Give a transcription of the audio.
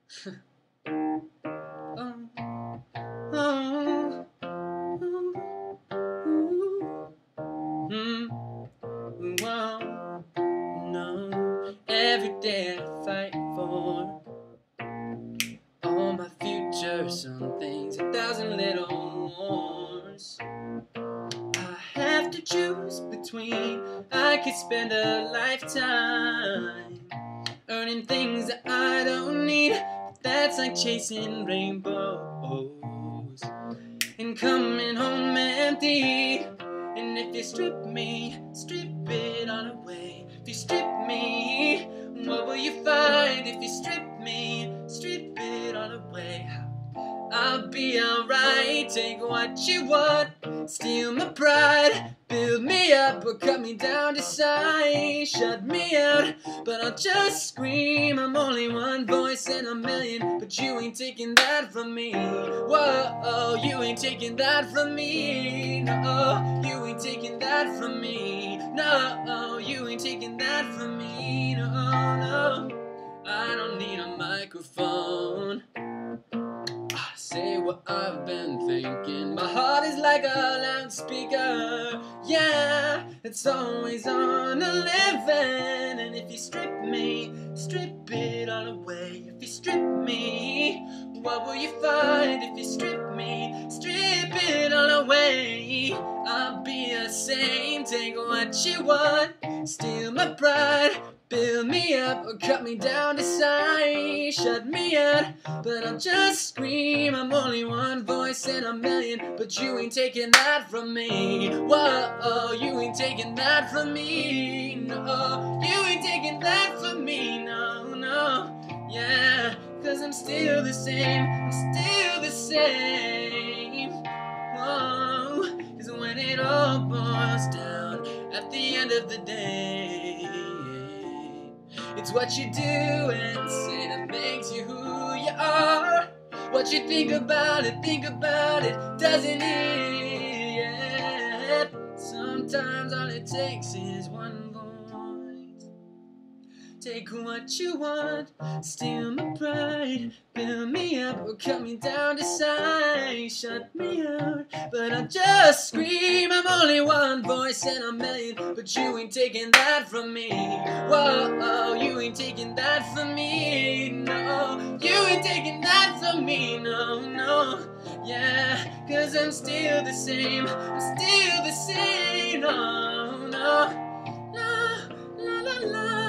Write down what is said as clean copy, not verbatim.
No, every day I fight for all my future. Some things, 1,000 little wars. I have to choose between. I could spend a lifetime earning things that I don't need. That's like chasing rainbows and coming home empty. And if you strip me, strip it all away. If you strip me, what will you find? If you strip me, strip it all away. I'll be alright. Take what you want, steal my pride, build me up or cut me down to size. Shut me out, but I'll just scream. I'm only one voice in a million, but you ain't taking that from me. Whoa, you ain't taking that from me. No, you ain't taking that from me. No, you ain't taking that from me. No, no, I don't need a microphone. Say what I've been thinking. My heart is like a loudspeaker. Yeah, it's always on 11. And if you strip me, strip it all away. If you strip me, what will you find? If you strip me, strip it all away. I'll be a saint. Take what you want, steal my pride, build me up or cut me down to size. Shut me out, but I'll just scream. I'm only one voice in a million, but you ain't taking that from me. Whoa, you ain't taking that from me. No, you ain't taking that from me. No, no, yeah, 'cause I'm still the same. I'm still the same. Whoa, 'cause when it all boils down at the end of the day, it's what you do and say that makes you who you are. What you think about it, doesn't it? Sometimes all it takes is one voice. Take what you want, steal my pride, build me up or cut me down to size. Shut me out, but I'll just scream. I'm only one voice in a million, but you ain't taking that from me. Whoa, you ain't taking that from me. No, you ain't taking that from me. No, no, yeah, 'cause I'm still the same. I'm still the same. No, no, la, la, la, la.